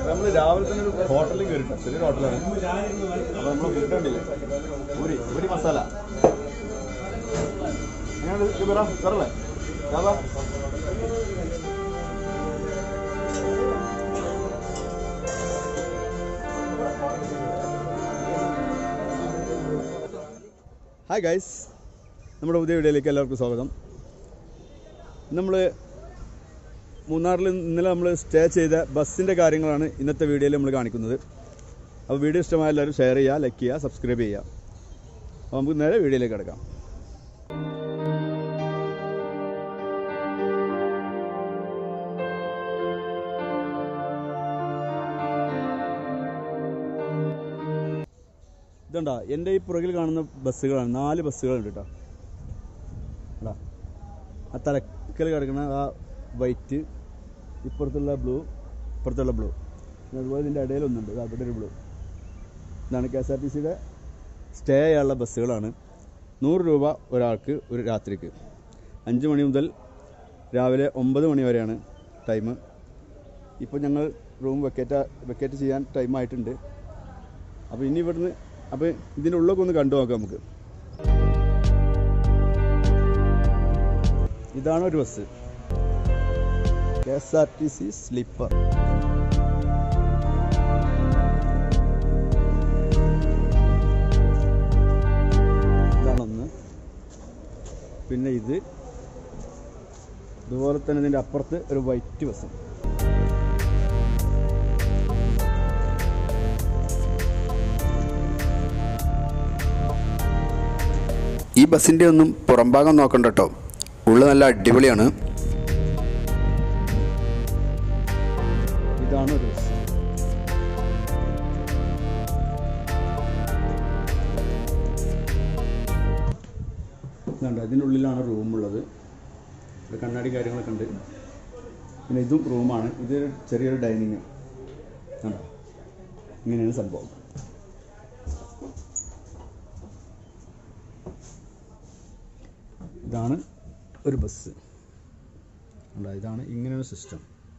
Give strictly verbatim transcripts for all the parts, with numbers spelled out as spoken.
നമ്മൾ രാവിലെ തന്നെ ഒരു ഹോട്ടലിൽ കയറിട്ടോ, ചെറിയൊരു ഹോട്ടലാണ്. അപ്പോൾ നമ്മൾ ഫുഡുണ്ടില്ലേ, പൂരി പൂരി മസാല എങ്ങനെയാണ് പറ സാറല്ലേ രാധാ? ഹായ് ഗൈസ്, നമ്മുടെ പുതിയ വീഡിയോയിലേക്ക് എല്ലാവർക്കും സ്വാഗതം. നമ്മൾ മൂന്നാറിൽ ഇന്നലെ നമ്മൾ സ്റ്റേ ചെയ്ത ബസ്സിൻ്റെ കാര്യങ്ങളാണ് ഇന്നത്തെ വീഡിയോയിൽ നമ്മൾ കാണിക്കുന്നത്. അപ്പോൾ വീഡിയോ ഇഷ്ടമായ എല്ലാവരും ഷെയർ ചെയ്യുക, ലൈക്ക് ചെയ്യുക, സബ്സ്ക്രൈബ് ചെയ്യുക. അപ്പോൾ നമുക്ക് നേരെ വീഡിയോയിലേക്ക് കിടക്കാം. ഇതുണ്ടോ എൻ്റെ ഈ പുറകിൽ കാണുന്ന ബസ്സുകളാണ്, നാല് ബസ്സുകളുണ്ട് കേട്ടോ. അടാ ആ തലക്കൽ കിടക്കുന്ന ആ വൈറ്റ്, ഇപ്പുറത്തുള്ള ബ്ലൂ, ഇപ്പുറത്തുള്ള ബ്ലൂ, അതുപോലെ ഇതിൻ്റെ ഇടയിലൊന്നുണ്ട്, അവിടെ ഒരു ബ്ലൂ. ഇതാണ് കെ എസ് ആർ ടി സിയുടെ സ്റ്റേ ചെയ്യാനുള്ള ബസ്സുകളാണ്. നൂറ് രൂപ ഒരാൾക്ക് ഒരു രാത്രിക്ക്. അഞ്ച് മണി മുതൽ രാവിലെ ഒമ്പത് മണി വരെയാണ് ടൈം. ഇപ്പോൾ ഞങ്ങൾ റൂം വെക്കേറ്റ് വെക്കേറ്റ് ചെയ്യാൻ ടൈമായിട്ടുണ്ട്. അപ്പോൾ ഇനി ഇവിടുന്ന് അപ്പോൾ ഇതിൻ്റെ ഉള്ളൊക്കെ ഒന്ന് കണ്ടു നോക്കാം നമുക്ക്. ഇതാണ് ഒരു bus, K S R T C sleeper. ഇതാണൊന്ന്. പിന്നെ ഇത് ഇതുപോലെ തന്നെ ഇതിൻ്റെ അപ്പുറത്ത് ഒരു വൈറ്റ് ബസ്. ഈ ബസ്സിൻ്റെ ഒന്നും പുറംഭാഗം നോക്കണ്ട കേട്ടോ, ഉള്ളു നല്ല അടിപൊളിയാണ്. ഇതാണ് ഒരു ബസ്. ഇതുണ്ട്, അതിൻ്റെ ഉള്ളിലാണ് റൂമുള്ളത്. ഇവിടെ കണ്ണാടി കാര്യങ്ങളൊക്കെ ഉണ്ട്. പിന്നെ ഇതും റൂമാണ്. ഇത് ചെറിയൊരു ഡൈനിങ് കണ്ടോ, ഇങ്ങനെയാണ് സംഭവം. ഇതാണ് ഒരു ബസ്. അല്ല, ഇതാണ് ഇങ്ങനെയൊരു സിസ്റ്റം.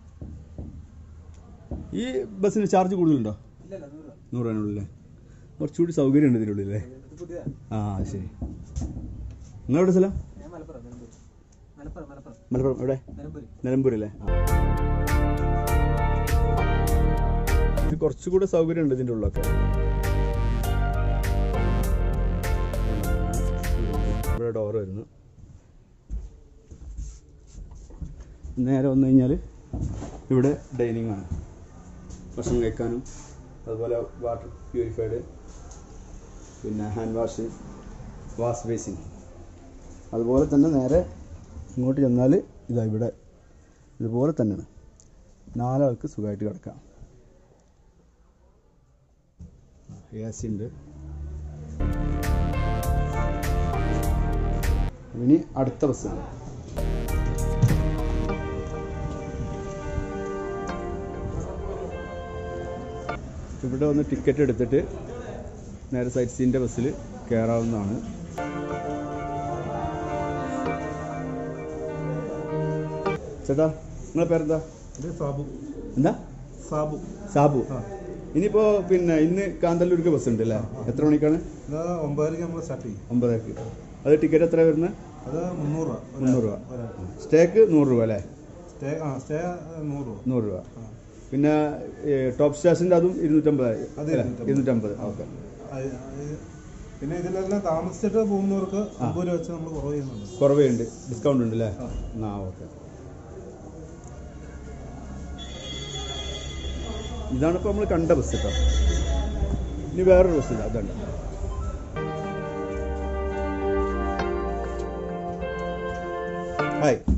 ഈ ബസ്സിന് ചാർജ് കൂടുതലുണ്ടോ? നൂറ് രൂപനുള്ളില്ലേ? കുറച്ചുകൂടി സൗകര്യം ഉണ്ട് ഇതിനുള്ളില്ലേ? ആ ശരി. നിങ്ങളെവിടെ സ്ഥലം? മലപ്പുറം. എവിടെ? നിലമ്പൂരല്ലേ? ഇത് കുറച്ചുകൂടെ സൗകര്യം ഉണ്ട് ഇതിൻ്റെ ഉള്ളൊക്കെ. ഇവിടെ ഡോറ് വരുന്നു. നേരെ വന്നു കഴിഞ്ഞാൽ ഇവിടെ ഡൈനിങ് ആണ്, ഭക്ഷണം കഴിക്കാനും. അതുപോലെ വാട്ടർ പ്യൂരിഫൈഡ്, പിന്നെ ഹാൻഡ് വാഷിങ്, വാഷ് ബേസിൻ. അതുപോലെ തന്നെ നേരെ ഇങ്ങോട്ട് ചെന്നാൽ ഇതാ ഇവിടെ ഇതുപോലെ തന്നെയാണ്. നാലാൾക്ക് സുഖമായിട്ട് കിടക്കാം. എ സി ഉണ്ട്. ഇനി അടുത്ത ബസ്സാണ്. ഇവിടെ വന്ന് ടിക്കറ്റ് എടുത്തിട്ട് നേരെ സൈറ്റ് സീൻ്റെ ബസ്സിൽ കയറാവുന്നതാണ്. ചേട്ടാ, നിങ്ങളെ പേരെന്താ? സാബു. എന്താ? സാബു. സാബു. ഇനിയിപ്പോൾ പിന്നെ ഇന്ന് കാന്തല്ലൂർക്ക് ബസ് ഉണ്ട് അല്ലേ? എത്ര മണിക്കാണ്? ഒമ്പതരക്ക് നമ്മൾ സ്റ്റാർട്ട് ചെയ്യും. ഒമ്പതരക്ക്. അത് ടിക്കറ്റ് എത്ര വരുന്നത്? അത് മുന്നൂറ് രൂപ. മുന്നൂറ് രൂപ. സ്റ്റേക്ക് നൂറ് രൂപ അല്ലേ? സ്റ്റേ ആ സ്റ്റേ നൂറ് രൂപ. നൂറ് രൂപ. പിന്നെ ടോപ്പ് സ്റ്റേഷൻ്റെ അതും ഇരുന്നൂറ്റമ്പത്. ഇരുന്നൂറ്റമ്പത്. ഓക്കെ. പിന്നെ ഇതിലെല്ലാം താമസിച്ചിട്ട് പോകുന്നവർക്ക് അമ്പത് രൂപ വെച്ച് നമ്മൾ കുറവ് ചെയ്യുന്നുണ്ട്. കുറവേ ഉണ്ട്, ഡിസ്കൗണ്ട് ഉണ്ട് അല്ലേ? ആ ഓക്കെ. ഇതാണിപ്പോൾ നമ്മൾ കണ്ട ബസ് കേട്ടോ. ഇനി വേറൊരു ബസ് ഇല്ല, അതുണ്ട്. ഹായ്.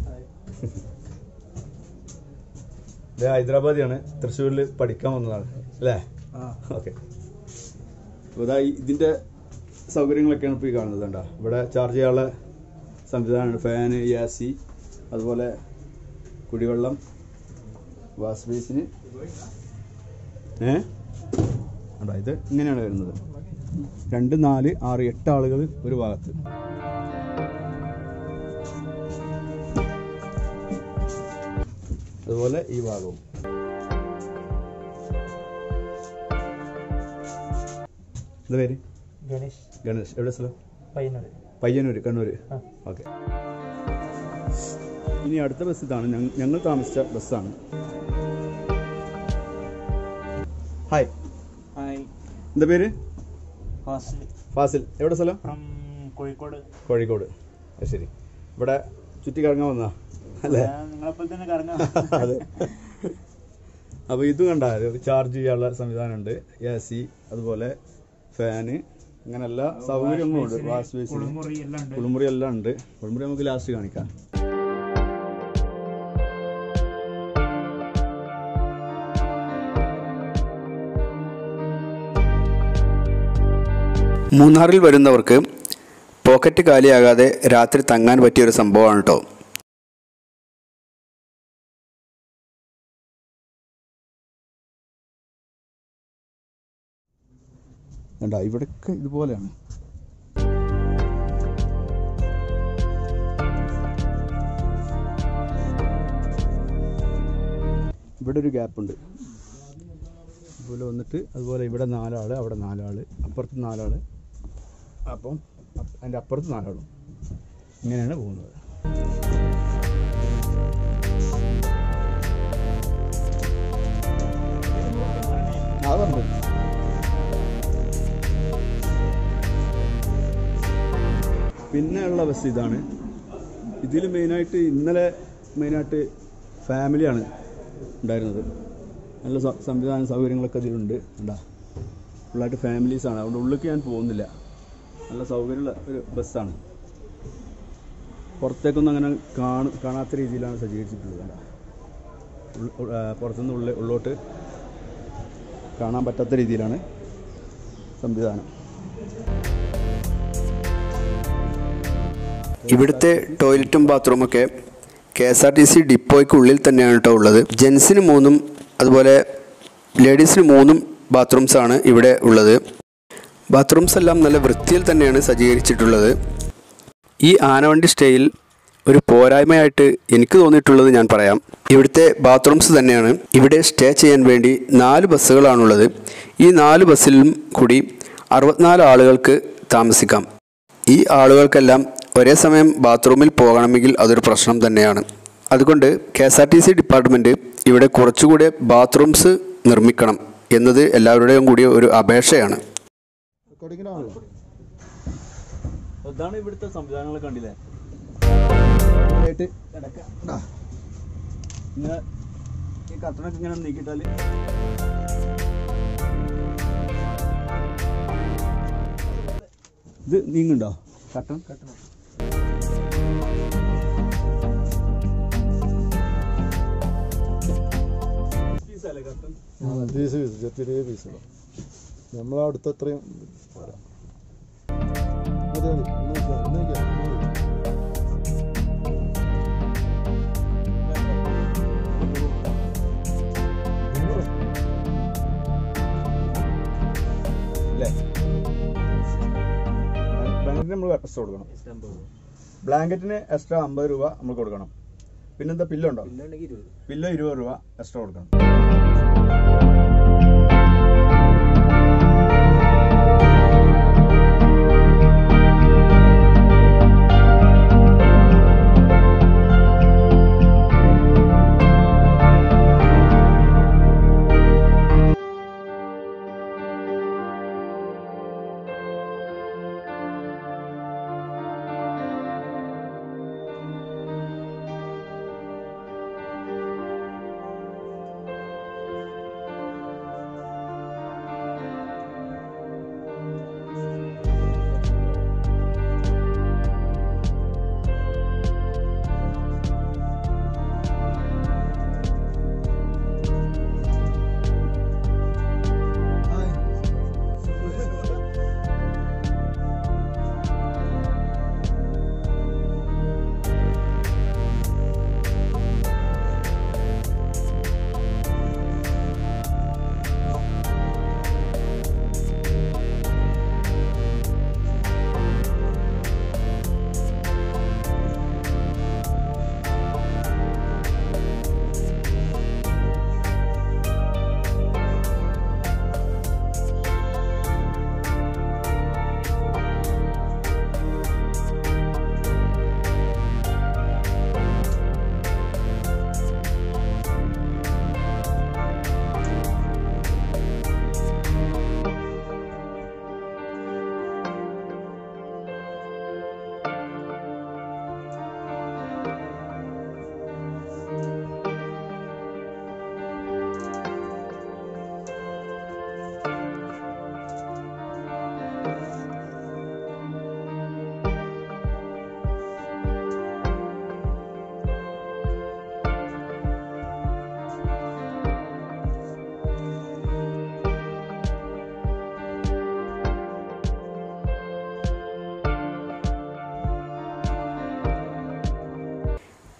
ഇത് ഹൈദരാബാദിയാണ്, തൃശ്ശൂരിൽ പഠിക്കാൻ വന്നതാണ് അല്ലേ? ഓക്കെ. അപ്പോൾ ഇതാ ഇതിൻ്റെ സൗകര്യങ്ങളൊക്കെയാണ് ഇപ്പോൾ ഈ കാണുന്നത്. കണ്ടോ, ഇവിടെ ചാർജ് ചെയ്യാനുള്ള സംവിധാനമാണ്. ഫാന്, എ സി, അതുപോലെ കുടിവെള്ളം, വാഷ് ബേസിന്. ഏ കണ്ടോ, ഇത് ഇങ്ങനെയാണ് വരുന്നത്. രണ്ട് നാല് ആറ് എട്ട് ആളുകൾ ഒരു ഭാഗത്ത്. അതുപോലെ ഈ ഭാഗവും. എന്താ പേര്? ഗണേഷ്. ഗണേഷ്. എവിടെ സ്ഥലം? പയ്യന്നൂർ. പയ്യന്നൂർ, കണ്ണൂർ. ഓക്കെ. ഇനി അടുത്ത ബസ് ഇതാണ്, ഞങ്ങൾ താമസിച്ച ബസ്സാണ്. ഹായ്. ഹായ്. എന്താ പേര്? ഫാസിൽ. ഫാസിൽ. എവിടെ സ്ഥലം? കോഴിക്കോട്. കോഴിക്കോട്. അത് ശരി. ഇവിടെ ചുറ്റി കറങ്ങാൻ വന്നാ അല്ലേ? നിങ്ങളെപ്പോലെ തന്നെ കറങ്ങാം. അതെ. അപ്പോൾ ഇത് കണ്ട ചാർജ് ചെയ്യാനുള്ള സംവിധാനമുണ്ട്, എ സി, അതുപോലെ ഫാന്, അങ്ങനെ എല്ലാ സൗകര്യങ്ങളും ഉണ്ട്. വാഷ് ബേസിന്, കുളിമുറി എല്ലാം ഉണ്ട്. കുളിമുറി നമുക്ക് ലാസ്റ്റ് കാണിക്കാം. മൂന്നാറിൽ വരുന്നവർക്ക് പോക്കറ്റ് കാലിയാകാതെ രാത്രി തങ്ങാൻ പറ്റിയൊരു സംഭവമാണ് കേട്ടോ. വേണ്ട, ഇവിടെയൊക്കെ ഇതുപോലെയാണ്. ഇവിടെ ഒരു ഗ്യാപ്പുണ്ട് ഇതുപോലെ വന്നിട്ട്, അതുപോലെ ഇവിടെ നാലാൾ, അവിടെ നാലാൾ, അപ്പുറത്ത് നാലാൾ, അപ്പം അതിൻ്റെ അപ്പുറത്ത് നാലാളും, ഇങ്ങനെയാണ് പോകുന്നത്. അതുണ്ട്. പിന്നെ ഉള്ള ബസ് ഇതാണ്. ഇതിൽ മെയിനായിട്ട് ഇന്നലെ മെയിനായിട്ട് ഫാമിലിയാണ് ഉണ്ടായിരുന്നത്. നല്ല സംവിധാന സൗകര്യങ്ങളൊക്കെ ഇതിലുണ്ട്. ഉണ്ടാ ഫുള്ളായിട്ട് ഫാമിലീസാണ്. അതുകൊണ്ട് ഉള്ളിലേക്ക് ഞാൻ പോകുന്നില്ല. നല്ല സൗകര്യമുള്ള ഒരു ബസ്സാണ്. പുറത്തേക്കൊന്നും അങ്ങനെ കാണു കാണാത്ത രീതിയിലാണ് സജ്ജീകരിച്ചിട്ടുള്ളത്. അല്ല, പുറത്തുനിന്ന് ഉള്ളിൽ ഉള്ളോട്ട് കാണാൻ പറ്റാത്ത രീതിയിലാണ് സംവിധാനം. ഇവിടുത്തെ ടോയ്ലറ്റും ബാത്റൂമൊക്കെ K S R T C ഡിപ്പോയ്ക്കുള്ളിൽ തന്നെയാണ് കേട്ടോ ഉള്ളത്. ജെൻസിന് മൂന്നും അതുപോലെ ലേഡീസിന് മൂന്നും ബാത്റൂംസാണ് ഇവിടെ ഉള്ളത്. ബാത്റൂംസ് എല്ലാം നല്ല വൃത്തിയിൽ തന്നെയാണ് സജ്ജീകരിച്ചിട്ടുള്ളത്. ഈ ആനവണ്ടി സ്റ്റേയിൽ ഒരു പോരായ്മയായിട്ട് എനിക്ക് തോന്നിയിട്ടുള്ളത് ഞാൻ പറയാം. ഇവിടുത്തെ ബാത്റൂംസ് തന്നെയാണ്. ഇവിടെ സ്റ്റേ ചെയ്യാൻ വേണ്ടി നാല് ബസ്സുകളാണുള്ളത്. ഈ നാല് ബസ്സിലും കൂടി അറുപത്തിനാല് ആളുകൾക്ക് താമസിക്കാം. ഈ ആളുകൾക്കെല്ലാം ഒരേ സമയം ബാത്റൂമിൽ പോകണമെങ്കിൽ അതൊരു പ്രശ്നം തന്നെയാണ്. അതുകൊണ്ട് K S R T C department ഇവിടെ കുറച്ചുകൂടി ബാത്റൂംസ് നിർമ്മിക്കണം എന്നത് എല്ലാവരുടെയും കൂടി ഒരു അപേക്ഷയാണ്. അതാണ് ഇവിടുത്തെ സംവിധാനങ്ങൾ. കണ്ടില്ലേ, ഈ കട്ടണൊക്കെ ഇങ്ങനെ നീക്കിയിട്ടാൽ ഇത് നീങ്ങുണ്ടോ? കട്ടൺ കട്ടൺ പീസല്ലേ കട്ടൺ? പീസ് പീസ് ചെറിയ പീസുകളാണ്. നമ്മളവിടുത്തെ അത്രയും പോരാ. മതി മതി. ബ്ലാങ്കറ്റിന് നമ്മൾ എക്സ്ട്രാ കൊടുക്കണം. ബ്ലാങ്കറ്റിന് എക്സ്ട്രാ അമ്പത് രൂപ നമ്മൾ കൊടുക്കണം. പിന്നെന്താ പില്ലുണ്ടോ? പില്ലോ ഇരുപത് രൂപ എക്സ്ട്രാ കൊടുക്കണം.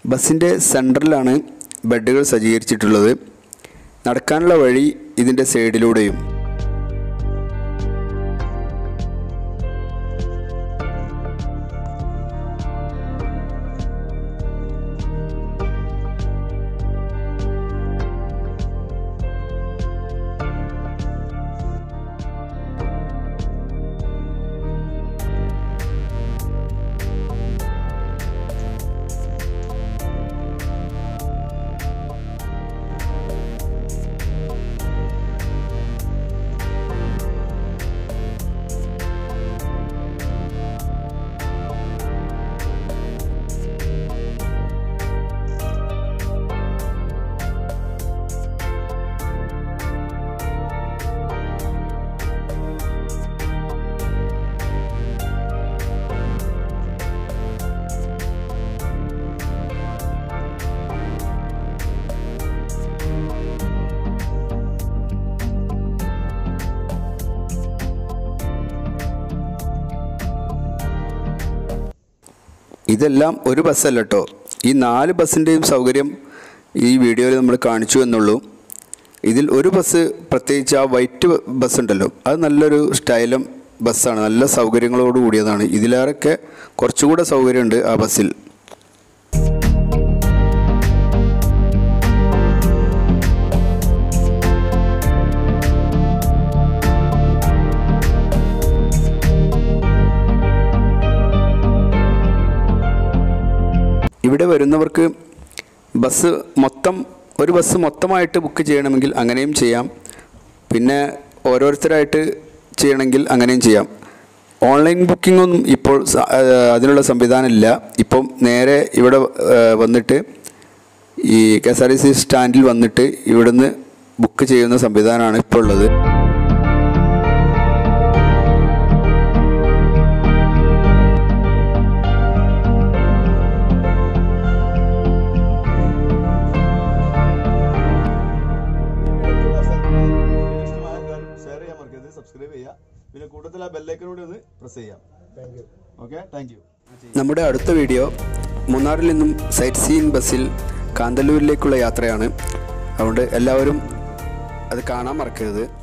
ബസ്സിൻ്റെ സെൻറ്ററിലാണ് ബെഡുകൾ സജ്ജീകരിച്ചിട്ടുള്ളത്. നടക്കാനുള്ള വഴി ഇതിൻ്റെ സൈഡിലൂടെയും. ഇതെല്ലാം ഒരു ബസ്സല്ല കേട്ടോ. ഈ നാല് ബസ്സിൻ്റെയും സൗകര്യം ഈ വീഡിയോയിൽ നമ്മൾ കാണിച്ചു എന്നുള്ളൂ. ഇതിൽ ഒരു ബസ്, പ്രത്യേകിച്ച് ആ വൈറ്റ് ബസ് ഉണ്ടല്ലോ, അത് നല്ലൊരു സ്റ്റൈലം ബസ്സാണ്, നല്ല സൗകര്യങ്ങളോട് കൂടിയതാണ്. ഇതിലേറെയൊക്കെ കുറച്ചുകൂടെ സൗകര്യമുണ്ട് ആ ബസ്സിൽ. ഇവിടെ വരുന്നവർക്ക് ബസ് മൊത്തം ഒരു ബസ് മൊത്തമായിട്ട് ബുക്ക് ചെയ്യണമെങ്കിൽ അങ്ങനെയും ചെയ്യാം. പിന്നെ ഓരോരുത്തരായിട്ട് ചെയ്യണമെങ്കിൽ അങ്ങനെയും ചെയ്യാം. ഓൺലൈൻ ബുക്കിങ്ങൊന്നും ഇപ്പോൾ അതിനുള്ള സംവിധാനമില്ല. ഇപ്പം നേരെ ഇവിടെ വന്നിട്ട് ഈ K S R T C സ്റ്റാൻഡിൽ വന്നിട്ട് ഇവിടുന്ന് ബുക്ക് ചെയ്യുന്ന സംവിധാനമാണ് ഇപ്പോൾ ഉള്ളത്. സബ്സ്ക്രൈബ് ചെയ്യുക, പിന്നെ കൂട്ടത്തിൽ ആ ബെല്ലൈക്കനോട് ഒന്ന് പ്രസ് ചെയ്യാം. Okay, thank you. നമ്മുടെ അടുത്ത വീഡിയോ മൂന്നാറിൽ നിന്നും സൈറ്റ് സീയിങ് ബസ്സിൽ കാന്തല്ലൂരിലേക്കുള്ള യാത്രയാണ്. അതുകൊണ്ട് എല്ലാവരും അത് കാണാൻ മറക്കരുത്.